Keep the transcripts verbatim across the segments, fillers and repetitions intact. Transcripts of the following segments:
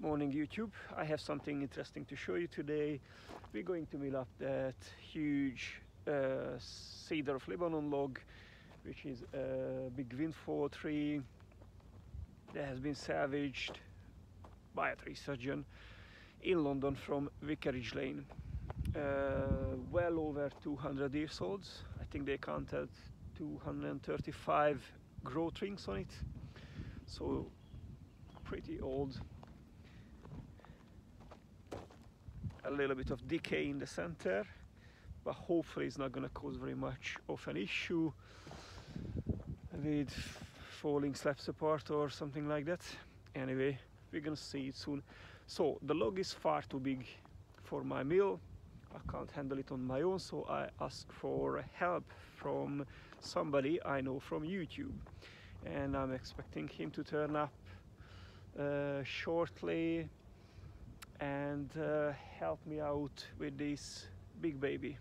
Morning YouTube. I have something interesting to show you today. We're going to mill up that huge uh, cedar of Lebanon log, which is a big windfall tree that has been salvaged by a tree surgeon in London from Vicarage Lane. Uh, well over two hundred years old. I think they counted two hundred thirty-five growth rings on it, so pretty old. A little bit of decay in the center, but hopefully it's not going to cause very much of an issue with falling slabs apart or something like that. Anyway, we're going to see it soon. So the log is far too big for my mill. I can't handle it on my own, so I ask for help from somebody I know from YouTube, and I'm expecting him to turn up uh, shortly and uh, help me out with this big baby.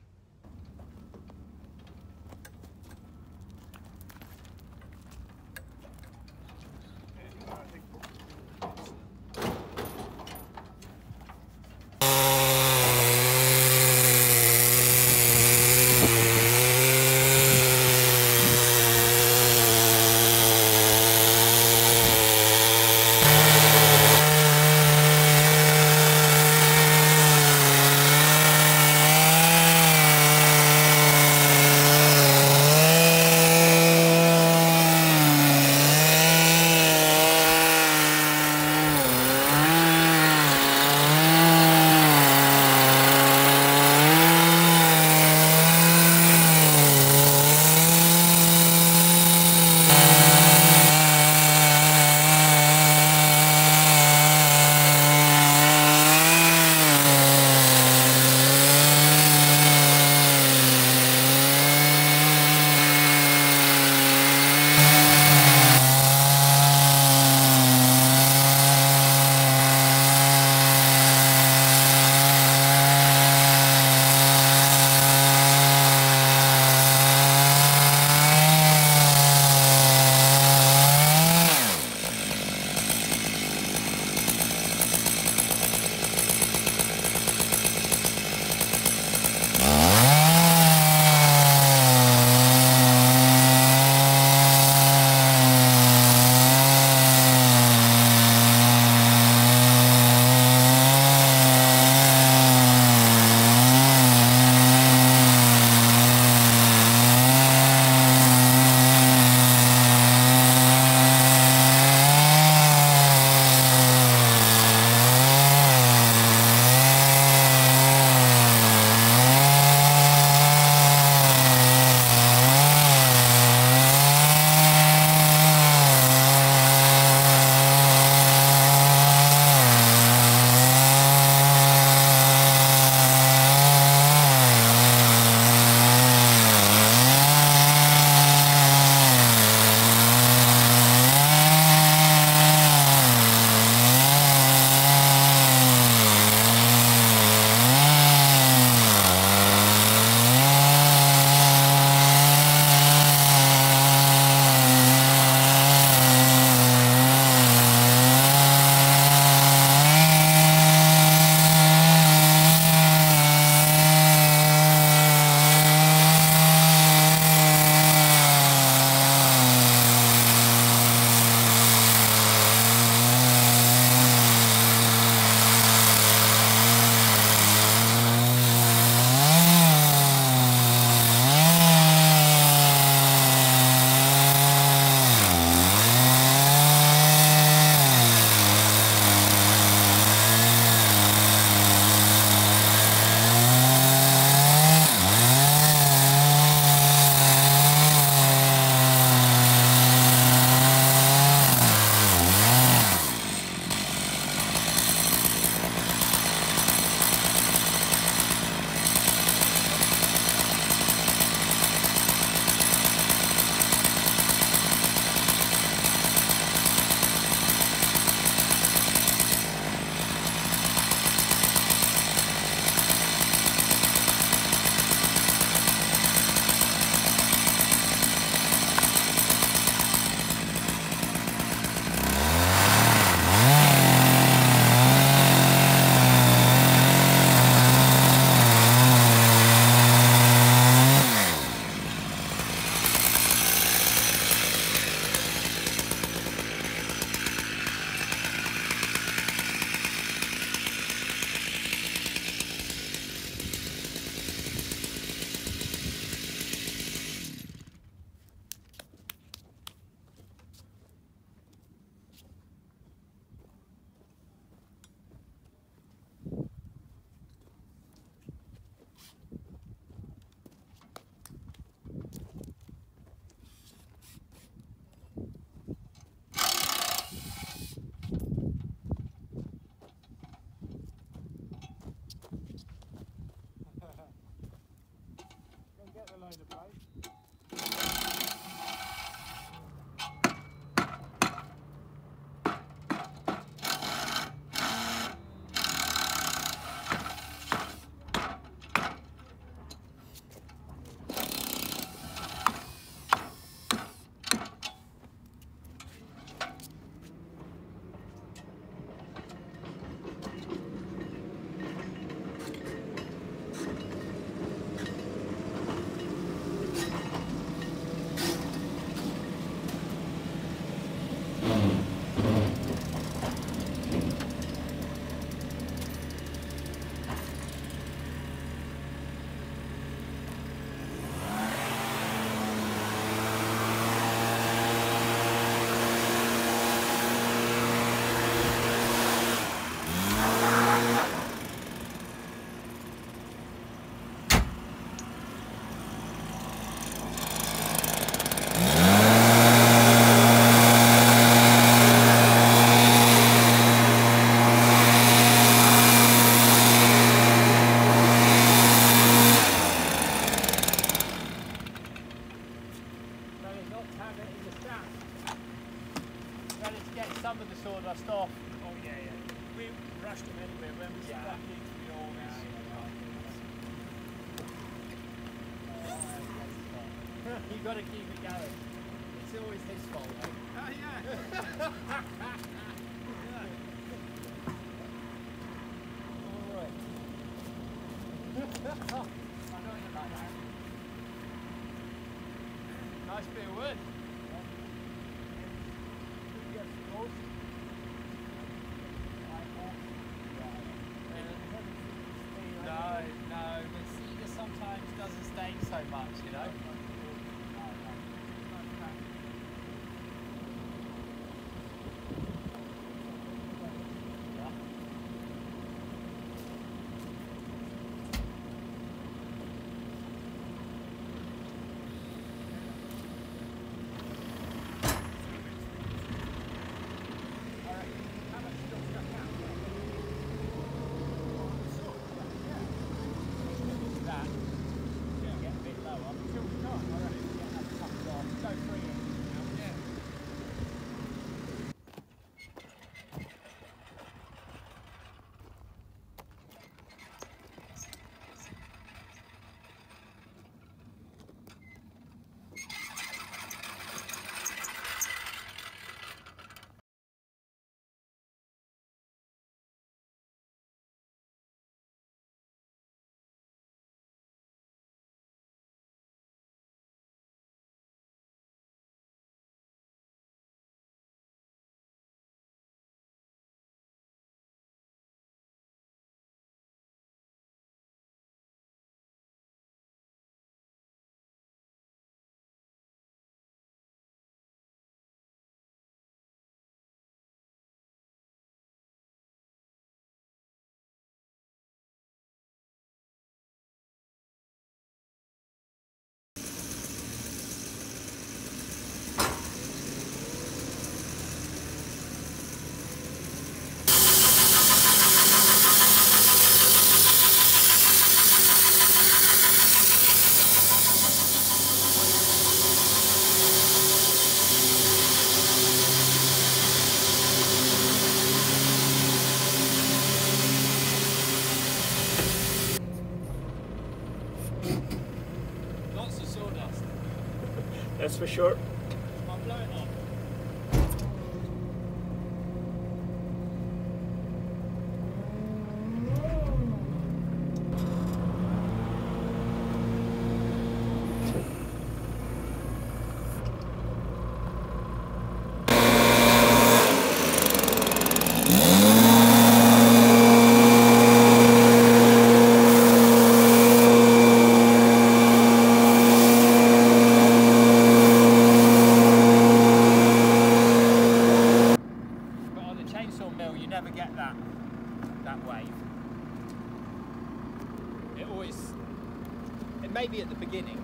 smashed him anyway when we Yeah. stuck into the always. You've got to keep it going. It's always his fault, though. Ah, yeah. Alright. I know you're like that. Nice bit of wood. No, no, but cedar sometimes doesn't stain so much, you know? Lots of sawdust. That's for sure. I'll blow it off. You never get that that wave. It always, it may be at the beginning,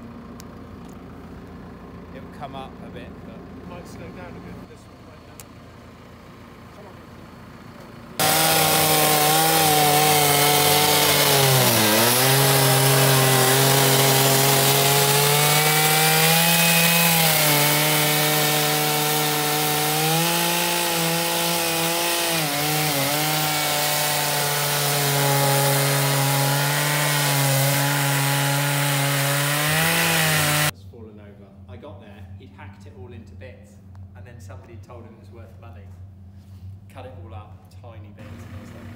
it will come up a bit, but It might slow down a bit. This one right now. Come on. into bits, and then somebody told him it was worth money. Cut it all up, tiny bits, and I was like,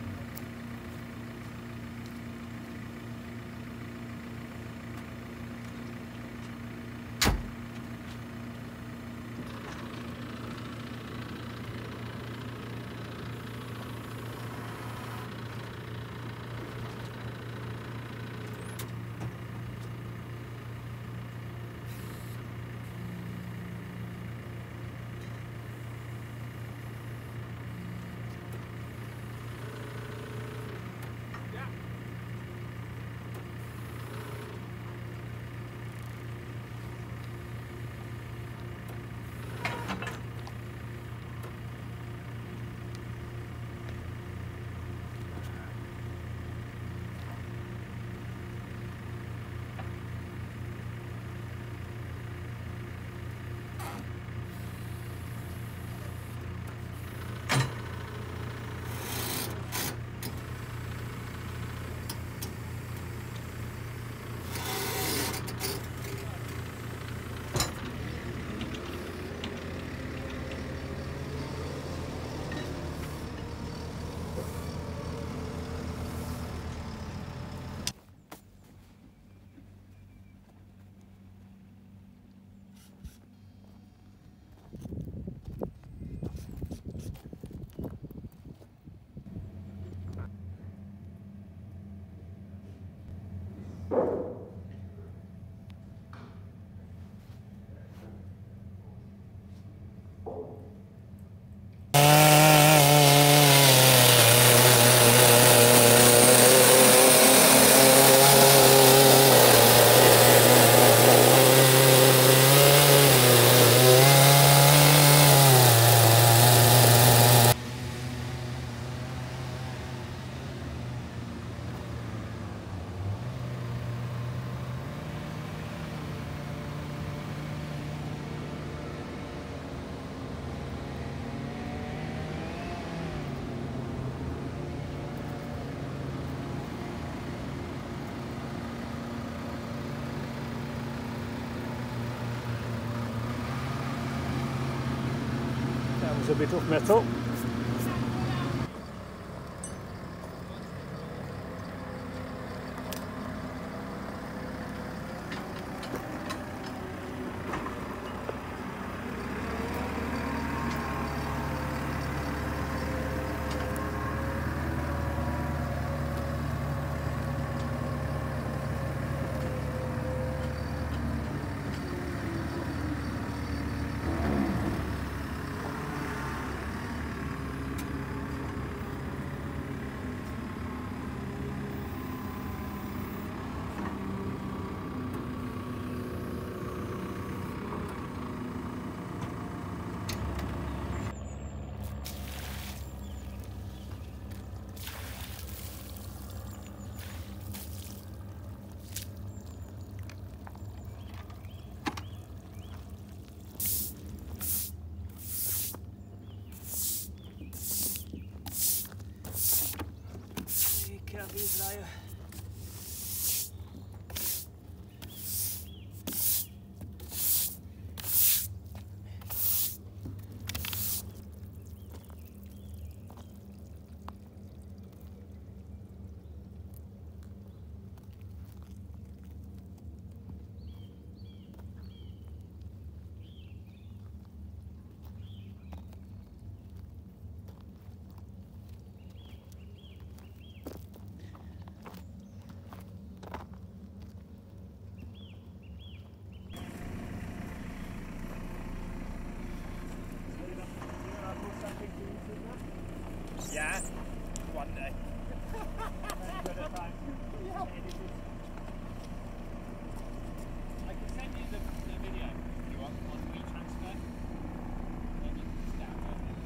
There's a bit of metal. Israel. Yeah, one day. I can send you the, the video if you want on WeTransfer. Then you can just download it.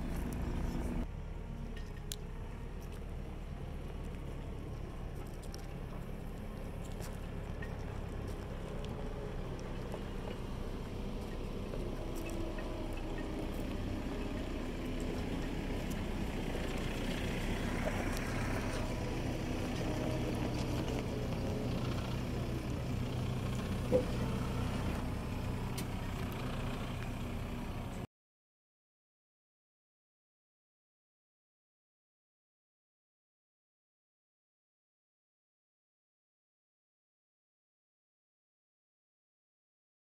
Cool.